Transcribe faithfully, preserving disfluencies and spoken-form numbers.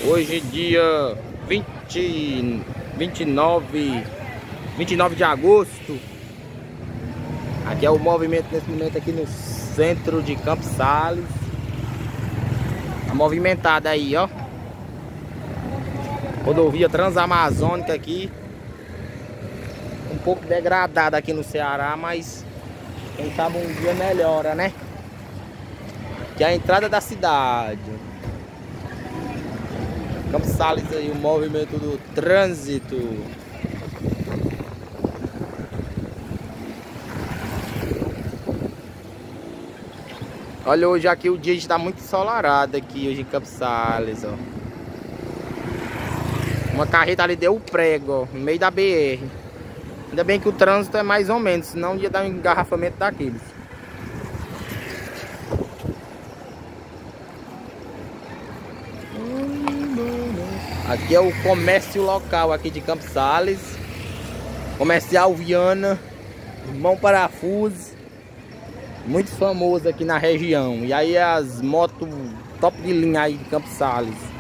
Hoje dia vinte, vinte e nove, vinte e nove de agosto. Aqui é o movimento nesse momento aqui no centro de Campos Sales. Tá movimentada aí, ó. Rodovia Transamazônica aqui. Um pouco degradada aqui no Ceará, mas quem sabe um dia melhora, né? Que é a entrada da cidade. Campos Sales aí, o movimento do trânsito. Olha, hoje aqui o dia está muito ensolarado aqui hoje em Campos Sales, ó. Uma carreta ali deu o prego, ó, no meio da B R. Ainda bem que o trânsito é mais ou menos, senão ia dar um engarrafamento daqueles. Aqui é o comércio local aqui de Campos Sales. Comercial Viana, Irmão Parafuso. Muito famoso aqui na região. E aí as motos top de linha aí de Campos Sales.